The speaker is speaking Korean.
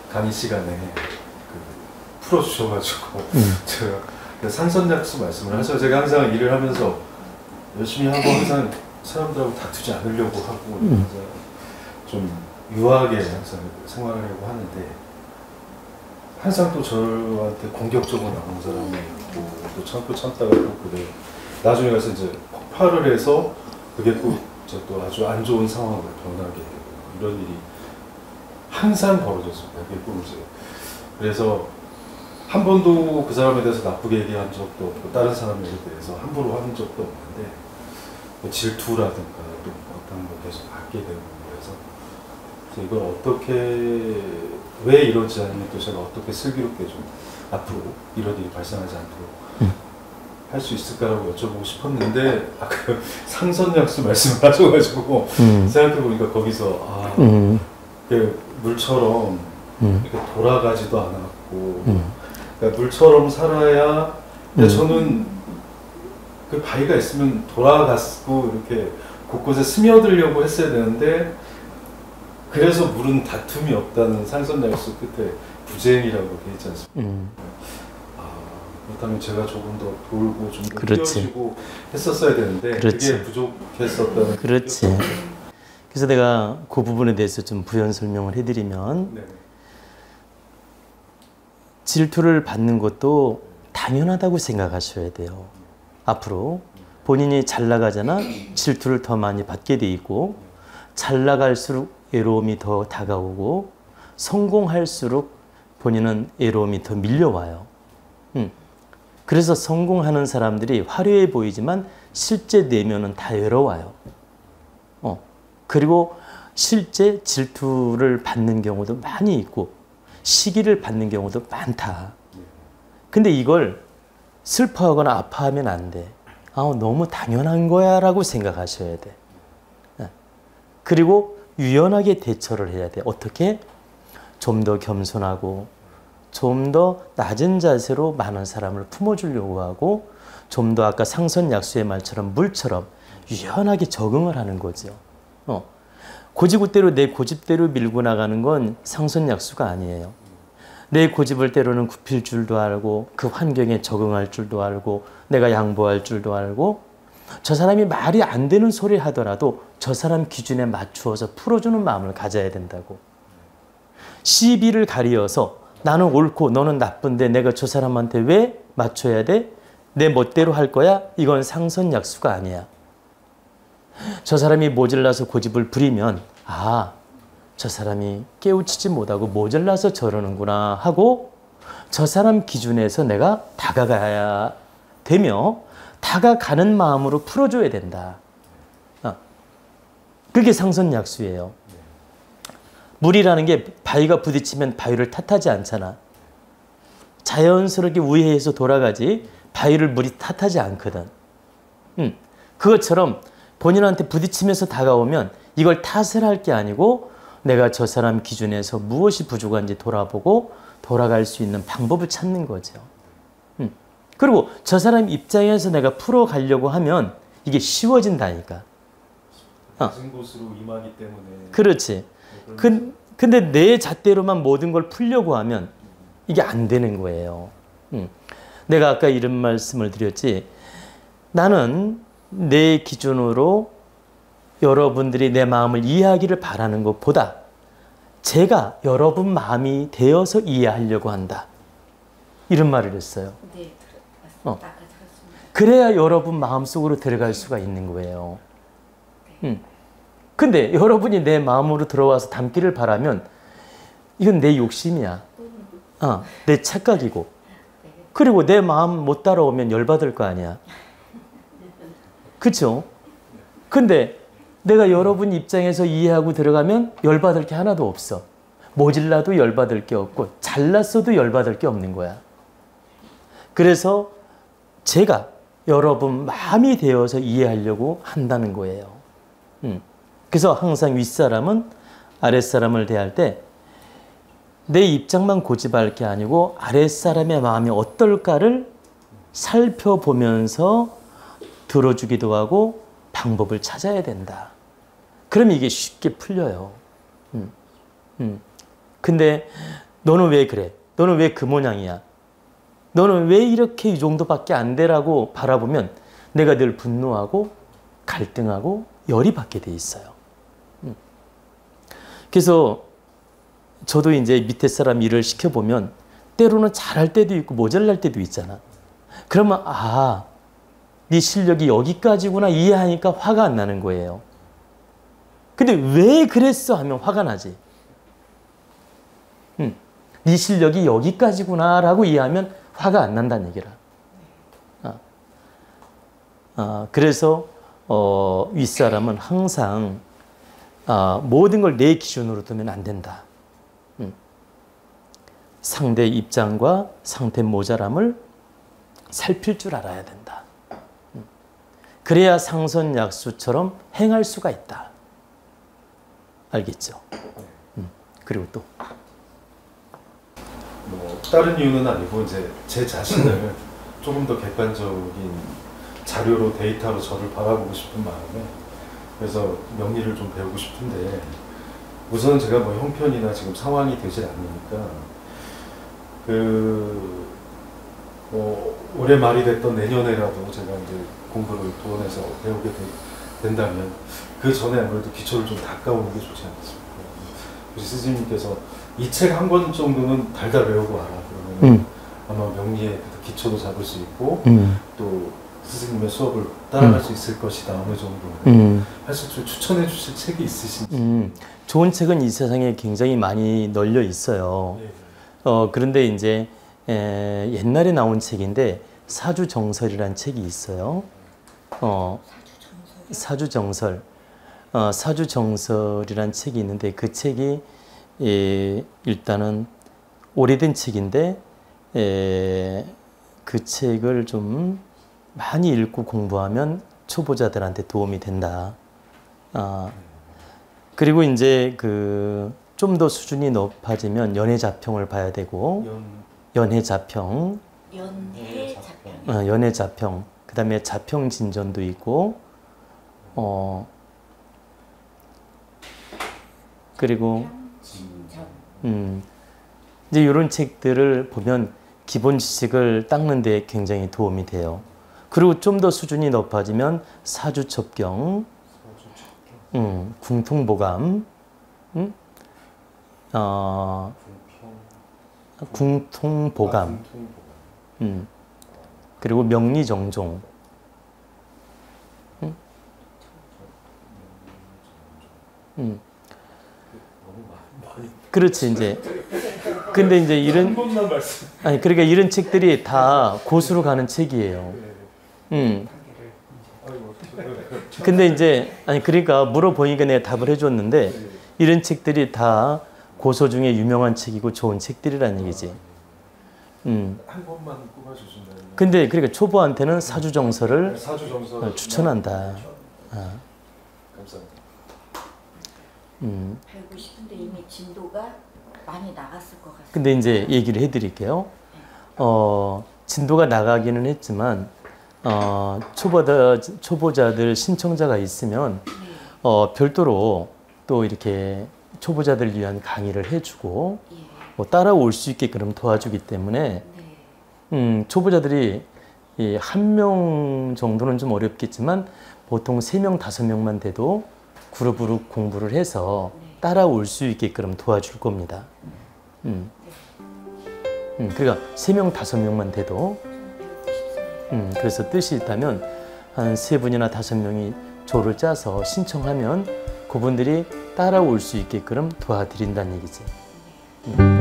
강의 시간에 그 풀어주셔가지고 제가 상선약수 말씀을 하셔서 제가 항상 일을 하면서 열심히 하고 항상 사람들하고 다투지 않으려고 하고 좀 유하게 항상 생활하려고 하는데 항상 또 저한테 공격적으로 나오는 사람이 있고 또 참고 참다가 또 그래 나중에 가서 이제 폭발을 해서 그게 또 아주 안 좋은 상황으로 변하게 되고 이런 일이 항상 벌어졌습니다. 그게 이제 그래서 한 번도 그 사람에 대해서 나쁘게 얘기한 적도 없고 다른 사람에 대해서 함부로 하는 적도 없는데 뭐 질투라든가 또 어떤 거 계속 받게 되고 그래서 이걸 어떻게 왜 이러지 않으면 또 제가 어떻게 슬기롭게 좀 앞으로 이런 일이 발생하지 않도록 할 수 있을까라고 여쭤보고 싶었는데 아까 상선약수 말씀을 하셔가지고 생각해보니까 거기서 물처럼 이렇게 돌아가지도 않았고 그러니까 물처럼 살아야 저는 그 바위가 있으면 돌아갔고 이렇게 곳곳에 스며들려고 했어야 되는데 그래서 물은 다툼이 없다는 상선약수 끝에 부쟁이라고 되어 있지 않습니까? 그렇다면 제가 조금 더 돌고 좀 더 뛰어주고 했었어야 되는데 그게 부족했었다는 그렇지. 그래서 내가 그 부분에 대해서 좀 부연 설명을 해드리면 질투를 받는 것도 당연하다고 생각하셔야 돼요. 앞으로 본인이 잘 나가잖아 질투를 더 많이 받게 돼 있고 잘 나갈수록 외로움이 더 다가오고 성공할수록 본인은 외로움이 더 밀려와요. 그래서 성공하는 사람들이 화려해 보이지만 실제 내면은 다 외로워요. 그리고 실제 질투를 받는 경우도 많이 있고 시기를 받는 경우도 많다. 근데 이걸 슬퍼하거나 아파하면 안 돼. 너무 당연한 거야 라고 생각하셔야 돼. 그리고 유연하게 대처를 해야 돼. 어떻게? 좀 더 겸손하고 좀 더 낮은 자세로 많은 사람을 품어주려고 하고 좀 더 아까 상선약수의 말처럼 물처럼 유연하게 적응을 하는 거죠. 고지고대로 내 고집대로 밀고 나가는 건 상선약수가 아니에요. 내 고집을 때로는 굽힐 줄도 알고 그 환경에 적응할 줄도 알고 내가 양보할 줄도 알고 저 사람이 말이 안 되는 소리 하더라도 저 사람 기준에 맞추어서 풀어주는 마음을 가져야 된다고. 시비를 가리어서 나는 옳고 너는 나쁜데 내가 저 사람한테 왜 맞춰야 돼? 내 멋대로 할 거야? 이건 상선약수가 아니야. 저 사람이 모질라서 고집을 부리면 저 사람이 깨우치지 못하고 모질라서 저러는구나 하고 저 사람 기준에서 내가 다가가야 되며 다가가는 마음으로 풀어줘야 된다. 그게 상선약수예요. 물이라는 게 바위가 부딪히면 바위를 탓하지 않잖아. 자연스럽게 우회해서 돌아가지 바위를 물이 탓하지 않거든. 그것처럼 본인한테 부딪히면서 다가오면 이걸 탓을 할 게 아니고 내가 저 사람 기준에서 무엇이 부족한지 돌아보고 돌아갈 수 있는 방법을 찾는 거죠. 그리고 저 사람 입장에서 내가 풀어가려고 하면 이게 쉬워진다니까. 낮은 곳으로 임하기 때문에. 그렇지. 근데 내 잣대로만 모든 걸 풀려고 하면 이게 안 되는 거예요. 내가 아까 이런 말씀을 드렸지. 나는 내 기준으로 여러분들이 내 마음을 이해하기를 바라는 것보다 제가 여러분 마음이 되어서 이해하려고 한다. 이런 말을 했어요. 네, 맞습니다. 그래야 여러분 마음속으로 들어갈 수가 있는 거예요. 근데 여러분이 내 마음으로 들어와서 담기를 바라면 이건 내 욕심이야. 내 착각이고. 그리고 내 마음 못 따라오면 열받을 거 아니야. 그렇죠? 근데 내가 여러분 입장에서 이해하고 들어가면 열받을 게 하나도 없어. 모질라도 열받을 게 없고 잘났어도 열받을 게 없는 거야. 그래서 제가 여러분 마음이 되어서 이해하려고 한다는 거예요. 그래서 항상 윗사람은 아랫사람을 대할 때 내 입장만 고집할 게 아니고 아랫사람의 마음이 어떨까를 살펴보면서 들어주기도 하고 방법을 찾아야 된다. 그럼 이게 쉽게 풀려요. 근데 너는 왜 그래? 너는 왜 그 모양이야? 너는 왜 이렇게 이 정도밖에 안 돼라고 바라보면 내가 늘 분노하고 갈등하고 열이 받게 돼 있어요. 그래서 저도 이제 밑에 사람 일을 시켜보면 때로는 잘할 때도 있고 모자랄 때도 있잖아. 그러면 아, 네 실력이 여기까지구나 이해하니까 화가 안 나는 거예요. 근데 왜 그랬어 하면 화가 나지. 네 실력이 여기까지구나 라고 이해하면 화가 안 난다는 얘기라. 그래서 윗사람은 항상 모든 걸 내 기준으로 두면 안 된다. 상대 입장과 상대 모자람을 살필 줄 알아야 된다. 그래야 상선약수처럼 행할 수가 있다. 알겠죠? 그리고 또 뭐 다른 이유는 아니고 이제 제 자신을 조금 더 객관적인 자료로 데이터로 저를 바라보고 싶은 마음에 그래서 명리를 좀 배우고 싶은데 우선 제가 뭐 형편이나 지금 상황이 되질 않으니까 올해 말이 됐던 내년에라도 제가 이제 공부를 도원해서 배우게 된다면 그 전에 아무래도 기초를 좀 닦아오는 게 좋지 않겠습니까? 그래서 스님께서 이 책 한 권 정도는 달달 외우고 와라. 그러면 아마 명리의 기초도 잡을 수 있고 또 스승님의 수업을 따라갈 수 있을 것이다. 어느 정도. 사실 좀 추천해 주실 책이 있으신지. 좋은 책은 이 세상에 굉장히 많이 널려 있어요. 네. 그런데 이제 옛날에 나온 책인데 사주정설이라는 책이 있어요. 사주정설. 사주정설이라는 책이 있는데 그 책이 일단은 오래된 책인데 그 책을 좀 많이 읽고 공부하면 초보자들한테 도움이 된다. 그리고 이제 좀 더 수준이 높아지면 연해자평을 봐야 되고 연해자평, 연해자평, 그 다음에 자평진전도 있고 그리고 이제 이런 책들을 보면 기본 지식을 닦는 데 굉장히 도움이 돼요. 그리고 좀 더 수준이 높아지면 사주첩경, 궁통보감, 궁통보감, 그리고 명리정종. 그렇지 이제. 근데 이제 이런 그러니까 이런 책들이 다 고수로 가는 책이에요. 근데 이제 그러니까 물어보니까 내가 답을 해줬는데 이런 책들이 다 고서 중에 유명한 책이고 좋은 책들이라는 얘기지. 한 번만 꼽아주신다면. 근데 그러니까 초보한테는 사주정설을 추천한다. 감사합니다. 배우고 싶은데 이미 진도가 많이 나갔을 것 같습니다. 근데 이제 얘기를 해드릴게요. 진도가 나가기는 했지만 초보자들 신청자가 있으면 별도로 또 이렇게 초보자들 위한 강의를 해주고 뭐 따라올 수 있게끔 도와주기 때문에 초보자들이 1명 정도는 좀 어렵겠지만 보통 3명, 5명만 돼도 그룹으로 공부를 해서 따라올 수 있게끔 도와줄 겁니다. 그러니까 3명, 5명만 돼도 그래서 뜻이 있다면 한 3분이나 5명이 조를 짜서 신청하면 그분들이 따라올 수 있게끔 도와드린다는 얘기지.